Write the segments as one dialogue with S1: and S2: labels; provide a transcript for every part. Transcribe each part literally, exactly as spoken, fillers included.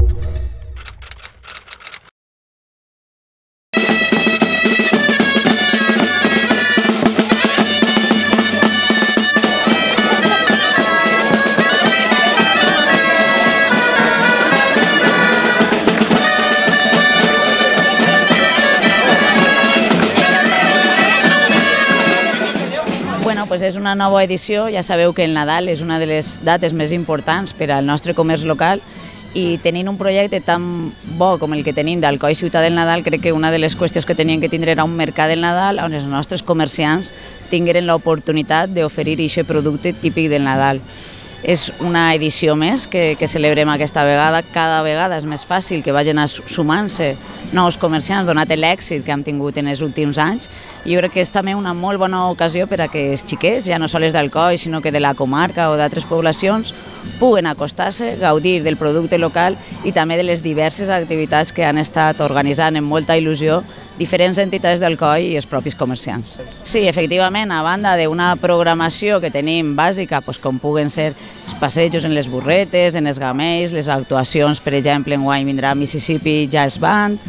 S1: Bueno, pues és una nova edició, ja sabeu que el Nadal és una de les dates més importants per al nostre comerç local i tenint un projecte tan bo com el que tenim d'Alcoi Ciutat del Nadal, crec que una de les qüestions que tenien que tindre era un mercat del Nadal on els nostres comerciants tingueren l'oportunitat d'oferir aquest producte típic del Nadal. És una edició més que, que celebrem aquesta vegada. Cada vegada és més fàcil que vagin sumant-se nous comerciants, donat l'èxit que hem tingut en els últims anys. I jo crec que és també una molt bona ocasió per a que els xiquets, ja no sols d'Alcoi, sinó que de la comarca o d'altres poblacions, puguen acostar-se, gaudir del producte local i també de les diverses activitats que han estat organitzant amb molta il·lusió diferents entitats d'Alcoi i els propis comerciants. Sí, efectivament, a banda d'una programació que tenim bàsica, com puguen ser els passejos en les burretes, en els gamells, les actuacions, per exemple, enguany vindrà Mississippi Jazz Band,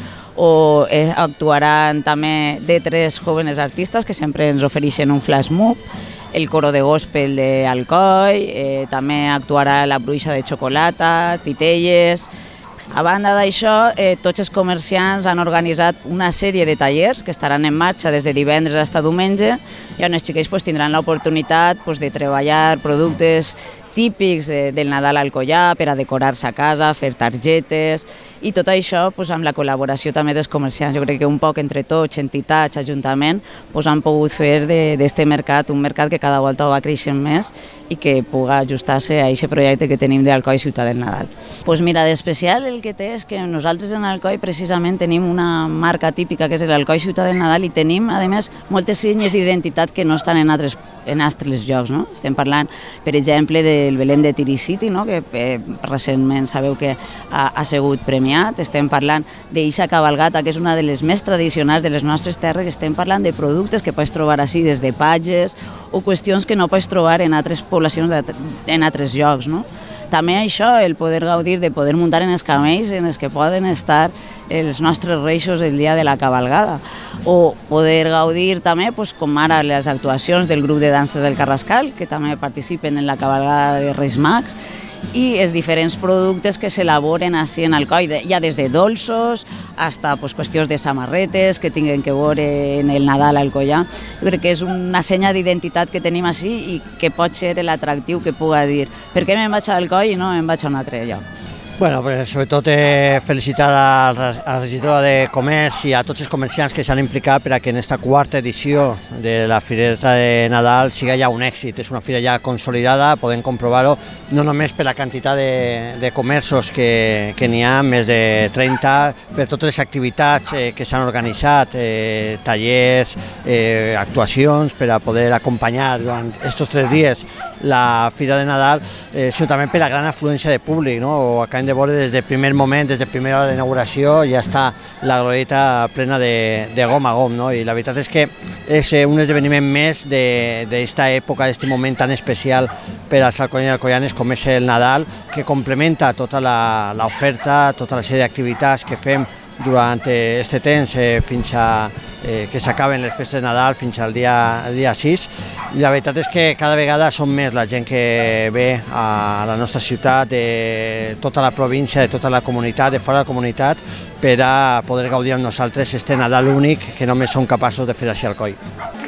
S1: o actuaran també de tres jóvenes artistes que sempre ens ofereixen un flash mob, el coro de gospel d'Alcoi, eh, també actuarà la bruixa de xocolata, titelles. A banda d'això, eh, tots els comerciants han organitzat una sèrie de tallers que estaran en marxa des de divendres fins a diumenge i on els xiquets pues, tindran l'oportunitat pues, de treballar productes típics de, del Nadal alcoià per a decorar-se a casa, fer targetes i tot això pues, amb la col·laboració també dels comerciants. Jo crec que un poc entre tots, entitats, ajuntament, pues, han pogut fer d'aquest mercat un mercat que cada volta va creixent més i que pugui ajustar-se a aquest projecte que tenim d'Alcoi Ciutat del Nadal. Pues mira, d'especial el que té és que nosaltres en Alcoi precisament tenim una marca típica que és l'Alcoi Ciutat del Nadal i tenim, a més, moltes senyes d'identitat que no estan en altres, en altres llocs. No? Estem parlant, per exemple, del Belém de Tiricity, no? que eh, recentment sabeu que ha, ha sigut premiat. Estem parlant d'eixa cabalgata, que és una de les més tradicionals de les nostres terres. Estem parlant de productes que pots trobar així des de patges o qüestions que no pots trobar en altres poblacions, en altres llocs. No? També això, el poder gaudir de poder muntar en els camells en els que poden estar els nostres reixos el dia de la cabalgada, o poder gaudir també, doncs, com ara les actuacions del grup de danses del Carrascal, que també participen en la cabalgada de Reis Mags, i els diferents productes que s'elaboren així en Alcoi, ja des de dolços fins a pues, qüestions de samarretes que tinguin que veure en el Nadal alcoià. Jo crec que és una senya d'identitat que tenim així i que pot ser l'atractiu que pugui dir per què me'n vaig a Alcoi i no me'n vaig a un altre lloc.
S2: Bueno, pues sobretot eh, felicitar a la regidora de Comerç i a tots els comerciants que s'han implicat per a que en aquesta quarta edició de la Fireta de Nadal siga ja un èxit. És una fira ja consolidada, podem comprovar-ho, no només per la quantitat de, de comerços que, que n'hi ha, més de trenta, per totes les activitats eh, que s'han organitzat, eh, tallers, eh, actuacions, per a poder acompanyar durant aquests tres dies la Fira de Nadal, eh, sinó també per la gran afluència de públic, no? O acabem de veure des del primer moment, des de la primera hora d'inauguració, ja està la glorieta plena de, de gom a gom, no? I la veritat és que és un esdeveniment més d'aquesta època, d'aquest moment tan especial per als alcoians i alcoianes com és el Nadal, que complementa tota l'oferta, tota la sèrie d'activitats que fem durant aquest temps eh, fins a eh, que s'acaben les festes de Nadal, fins al dia, el dia sis. I la veritat és que cada vegada són més la gent que ve a la nostra ciutat, de tota la província, de tota la comunitat, de fora de la comunitat, per a poder gaudir amb nosaltres este Nadal únic que només som capaços de fer així al Alcoi.